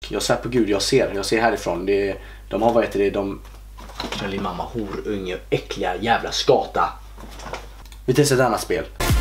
Jag svär på gud, jag ser härifrån. De har, vad heter det, knullig mamma, horunge, äckliga jävla skata. Vi testar ett annat spel.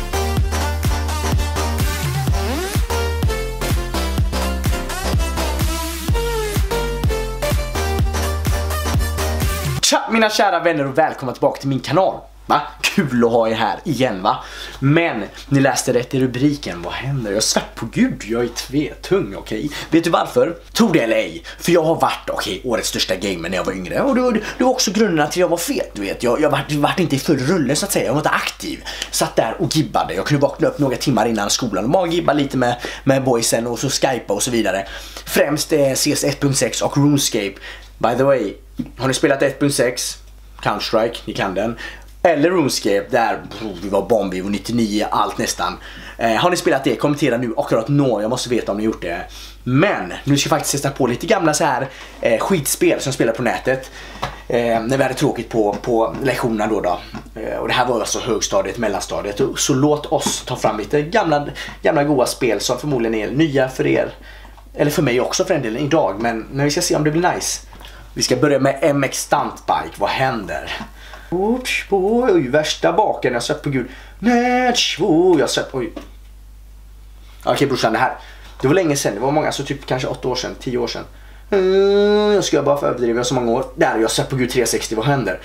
Tja mina kära vänner och välkomna tillbaka till min kanal. Va? Kul att ha er här igen va. Men ni läste rätt i rubriken. Vad händer? Jag svär på gud, jag är tvetung, okej? Vet du varför? Tror det eller ej? För jag har varit, årets största gamer när jag var yngre. Och det var också grunderna till att jag var fet, du vet. Jag var inte i full rulle så att säga. Jag var inte aktiv. Satt där och gibbade. Jag kunde vakna upp några timmar innan skolan och bara gibba lite med boysen och så skypa och så vidare. Främst CS 1.6 och RuneScape. By the way, har ni spelat 1.6? Counter-Strike, ni kan den. Eller RuneScape, där vi var bomb, vi var 99, allt nästan. Har ni spelat det? Kommentera nu akkurat nå, jag måste veta om ni gjort det. Men nu ska jag faktiskt testa på lite gamla så här skitspel som spelar på nätet. När vi hade tråkigt på lektionerna då. Och det här var alltså högstadiet, mellanstadiet. Så låt oss ta fram lite gamla goda spel som förmodligen är nya för er. Eller för mig också för en del idag, men vi ska se om det blir nice. Vi ska börja med MX Stuntbike, vad händer? Oj, värsta baken, jag sett på gud. Jag sett, oj. Okej brorsan, det var länge sedan, det var många, så typ kanske 8 år sedan, 10 år sedan. Jag ska bara för överdriva så många år. Där, jag sett på gud 360, vad händer?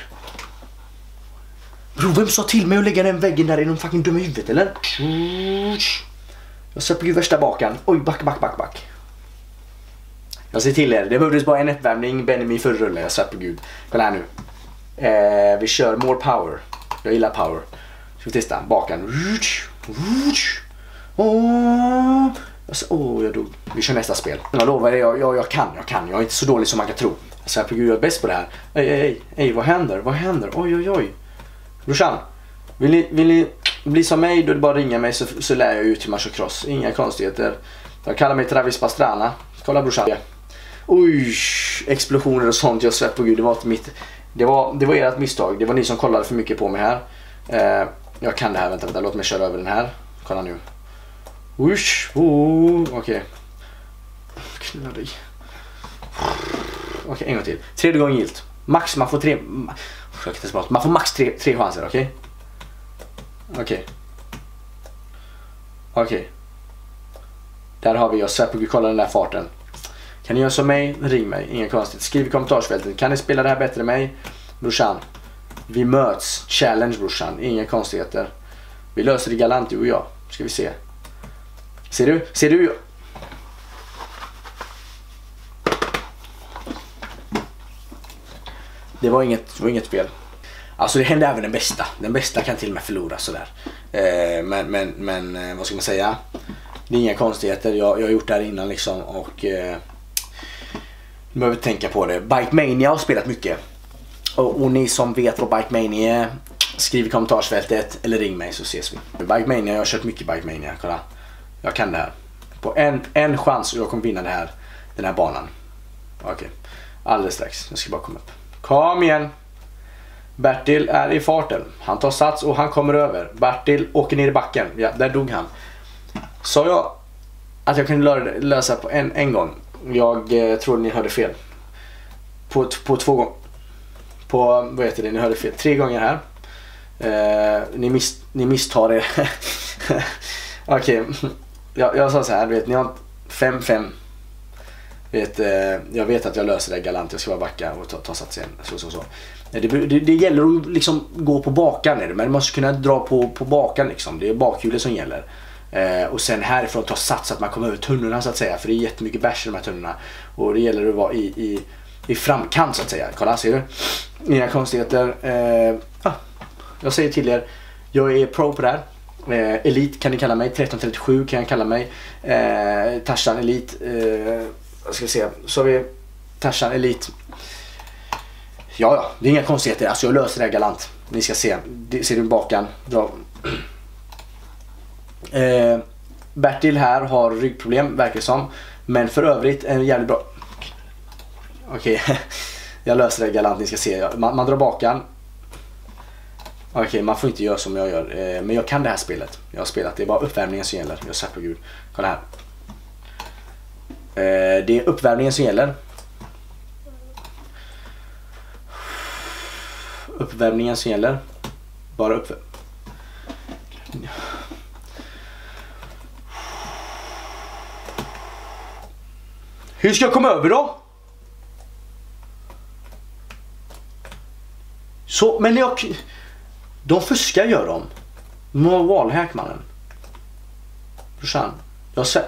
Bro, vem sa till mig att lägga den väggen där? Är de fucking dumma i huvudet eller? Jag sett på gud värsta baken. Oj, back. Jag säger till er, det behövdes bara en uppvärmning, Benjamin för rulle, jag sett på gud. Kolla här nu. Vi kör more power. Jag gillar power. Ska vi testa bakan. Jag dog. Vi kör nästa spel. Jag lovar det, jag kan. Jag är inte så dålig som man kan tro. Jag säger på gud, jag är bäst på det här. Ej, vad händer? Oj. Brorsan, vill ni bli som mig, då är det bara ringa mig så lär jag ut hur man kör cross. Inga konstigheter. Jag kallar mig Travis Pastrana. Kolla brorsan. Oj, explosioner och sånt, jag svär på gud, det var inte mitt. Det var ert misstag. Det var ni som kollade för mycket på mig här. Jag kan det här, vänta, låt mig köra över den här. Kolla nu. Okej. Knulla dig. Okej, en gång till. 3:e gången gilt. Max, man får 3. Man får max 3 chanser, Okej. Där har vi, jag svär på gud, kolla den där farten. Kan ni göra som mig? Ring mig, inga konstigt. Skriv i kommentarsfältet. Kan ni spela det här bättre än mig? Brorsan, vi möts. Challenge brorsan, inga konstigheter. Vi löser det galant, du och jag. Ska vi se. Ser du? Det var inget fel. Alltså det hände även den bästa. Den bästa kan till och med förlora sådär. Men vad ska man säga? Det är inga konstigheter. Jag har gjort det här innan liksom och ni behöver tänka på det. Bike Mania har spelat mycket. Och ni som vet vad Bike Mania är, skriv i kommentarsfältet eller ring mig så ses vi. Bike Mania, jag har kört mycket Bike Mania. Kolla, jag kan det här. På en chans och jag kommer vinna den här banan. Okej, alldeles strax. Jag ska bara komma upp. Kom igen. Bertil är i farten. Han tar sats och han kommer över. Bertil åker ner i backen. Ja, där dog han. Så jag att jag kunde lösa på en gång. Jag tror ni hörde fel. På 2 gånger. På, vad heter det, ni hörde fel. 3 gånger här. Ni misstar det. Okej. Jag sa så här, vet ni har 5-5. Jag vet att jag löser det galant. Jag ska bara backa och ta sats igen. Så. Det gäller att liksom gå på bakan, men man måste kunna dra på bakan liksom. Det är bakhjulet som gäller. Och sen härifrån ta sats så att man kommer över tunnorna så att säga. För det är jättemycket bärs i de här tunnorna. Och det gäller att vara i framkant så att säga. Kolla, ser du? Inga konstigheter. Jag säger till er, jag är pro på det här. Elite kan ni kalla mig. 1337 kan jag kalla mig. Tarzan Elite. Jag ska se. Så har vi Tarzan Elite. Ja, det är inga konstigheter. Alltså jag löser det här galant. Ni ska se. Ser du bakan? Bra. Bertil här har ryggproblem, verkar som. Men för övrigt en jävligt bra. Okej. Jag löser det galant, ni ska se. Man drar bakan. Okej, man får inte göra som jag gör. Men jag kan det här spelet. Jag har spelat, det är bara uppvärmningen som gäller. Jag svär på gud. Kolla här. Det är uppvärmningen som gäller. Uppvärmningen som gäller. Bara uppvärmning. Hur ska jag komma över då? Så, men de fuskar gör de. De har wallhack, mannen. Brorsan, jag ser.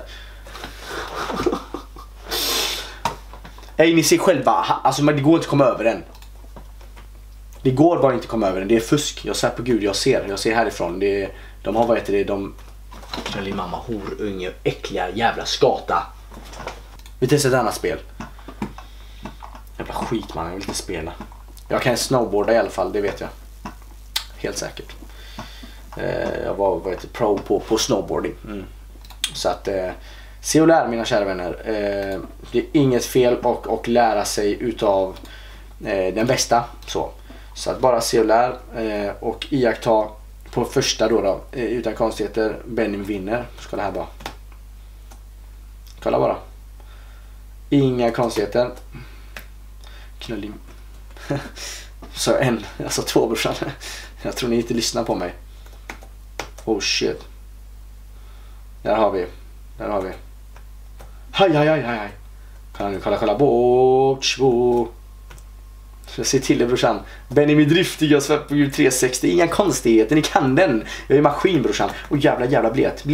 Ej, ni ser själva. Alltså, men det går inte att komma över den. Det går bara inte att komma över den. Det är fusk. Jag säger på gud, jag ser härifrån. De har, vad heter det, Knullig mamma, horunge, äckliga jävla skata. Vi testar ett annat spel. Jävla skit, man, jag vill inte spela. Jag kan snowboarda i alla fall, det vet jag. Helt säkert. Jag var pro på snowboarding. Så att se och lär, mina kära vänner. Det är inget fel och lära sig utav den bästa. Så att bara se och lär och iaktta på första då utan konstigheter. Benjamin vinner. Ska det här bara. Kolla bara. Inga konstigheter. Knullig. Så alltså 2, brorsan. Jag tror ni inte lyssnar på mig. Oh shit. Där har vi. Hej. Kolla. Bo. Jag ser till det, brorsan. Benjamin driftig, jag svär på gud 360. Inga konstigheter, ni kan den. Jag är maskin, brorsan. Och jävla blet.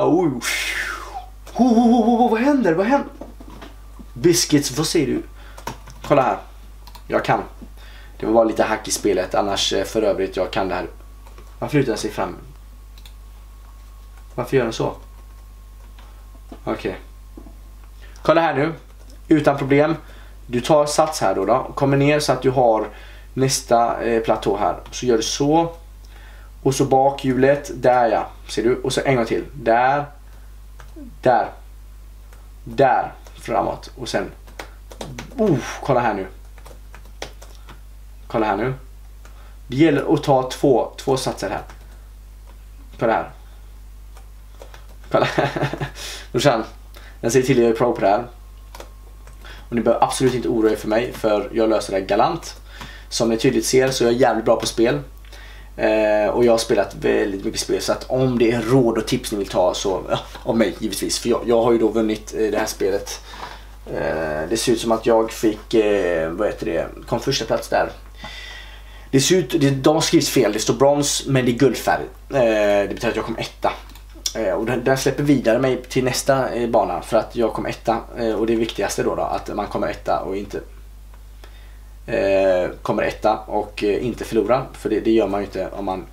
Vad händer? Biscuits, vad säger du? Kolla här. Jag kan. Det var bara lite hack i spelet. Annars för övrigt, jag kan det här. Varför lutar den sig fram? Varför gör den så? Okej. Kolla här nu. Utan problem. Du tar sats här då. Kommer ner så att du har nästa platå här. Så gör du så. Och så bakhjulet. Där, ja. Ser du? Och så en gång till. Där. Framåt. Och sen. Kolla här nu. Det gäller att ta två satser här. Kolla här. Brorsan. Jag säger till er, jag är pro på det här. Och ni behöver absolut inte oroa er för mig, för jag löser det galant. Som ni tydligt ser så är jag jävligt bra på spel. Och jag har spelat väldigt mycket spel, så att om det är råd och tips ni vill ta så av mig givetvis. För jag har ju då vunnit det här spelet. Det ser ut som att jag fick, kom första plats där. Det ser ut, de har skrivit fel, det står brons men det är guldfärg. Det betyder att jag kom etta. Och den släpper vidare mig till nästa bana för att jag kom etta. Och det viktigaste då att man kommer etta och inte inte förlorar. För det gör man ju inte om man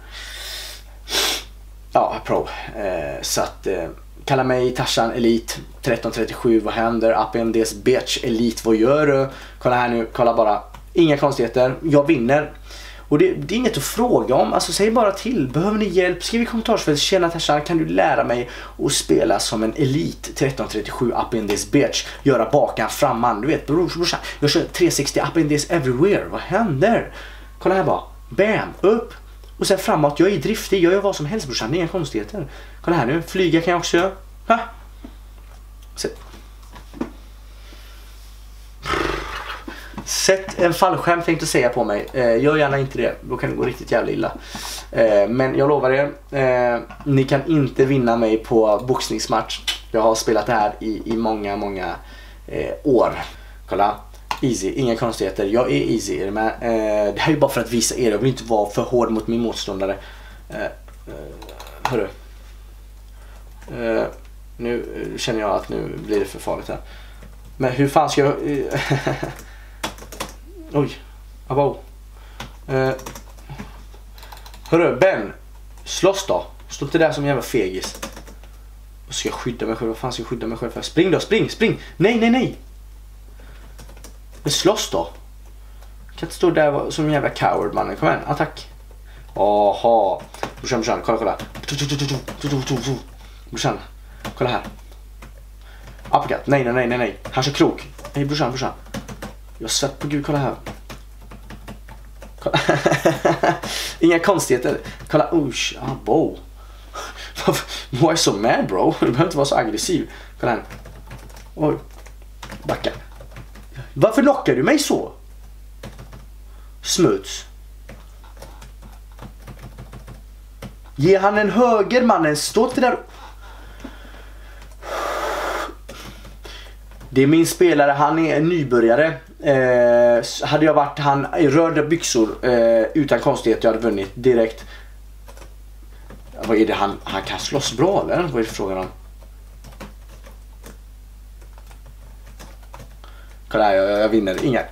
pro. Så att kalla mig Tarzan Elite 1337, vad händer? Up in this bitch Elite, vad gör du? Kolla här nu, kolla bara. Inga konstigheter, jag vinner. Och det är inget att fråga om, alltså säg bara till. Behöver ni hjälp? Skriv i kommentarsfältet. Tjena Tarzan, kan du lära mig att spela som en Elite 1337 up in this bitch? Göra bakan framman, du vet brorsan. Jag kör 360 up in this everywhere, vad händer? Kolla här bara, bam, upp. Och sen framåt, jag är driftig, jag gör vad som helst brorsan, det är inga konstigheter. Kolla här nu, flyga kan jag också göra. Sätt en fallskärm tänkte säga på mig. Gör gärna inte det, då kan det gå riktigt jävla illa. Men jag lovar er, ni kan inte vinna mig på boxningsmatch. Jag har spelat det här i många år. Kolla, easy, inga konstigheter. Jag är easy, men det här är bara för att visa er. Jag vill inte vara för hård mot min motståndare. Hörru. Nu känner jag att nu blir det för farligt här. Men hur fan ska jag... Oj, abo. Hörru, Ben. Slåss då. Stå inte där som en jävla fegis. Och ska jag skydda mig själv? Vad fan ska jag skydda mig själv för? Spring då, spring. Nej. Men slåss då. Jag kan inte stå där som en jävla coward, mannen. Kom igen, attack. Aha. Brorsan, kolla. Brorsan, kolla här. Uppercut, nej. Han kör krok. Nej, brorsan. Jag svett på gud, kolla här. Inga konstigheter. Kolla, abo. Vad är så mad, bro? Du behöver inte vara så aggressiv. Kolla här. Oj. Backa. Varför knockar du mig så? Smuts. Ge han en höger, mannen. Stå inte där. Det är min spelare, han är en nybörjare. Hade jag varit han i röda byxor utan konstighet, jag hade vunnit direkt. Vad är det han kan slåss bra eller? Vad är det frågan om? Kolla här, jag vinner. Inga.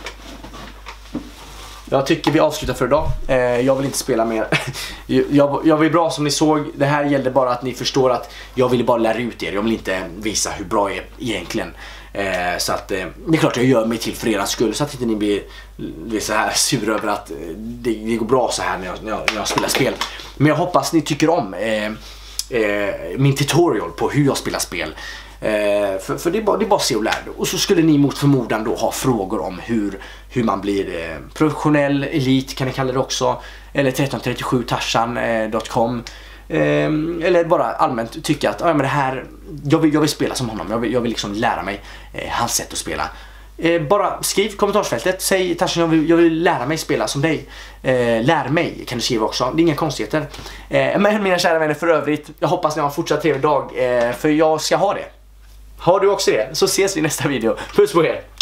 Jag tycker vi avslutar för idag. Jag vill inte spela mer. Jag var bra som ni såg. Det här gällde bara att ni förstår att jag ville bara lära ut er. Jag vill inte visa hur bra jag är egentligen. Så att det är klart jag gör mig till för er skull. Så att inte ni blir så här sura över att det går bra så här när jag spelar spel. Men jag hoppas ni tycker om min tutorial på hur jag spelar spel. För det är bara att se och lära. Och så skulle ni mot förmodan då ha frågor om hur man blir professionell elit, kan ni kalla det också, eller 1337tarsan.com, eller bara allmänt tycka att men det här, jag vill spela som honom, jag vill liksom lära mig hans sätt att spela. Bara skriv i kommentarsfältet, säg Tarsan, jag vill lära mig spela som dig. Lär mig kan du skriva också, det är inga konstigheter. Men mina kära vänner, för övrigt, jag hoppas ni har en fortsatt trevlig dag, för jag ska ha det. Har du också det, så ses vi i nästa video. Puss på er!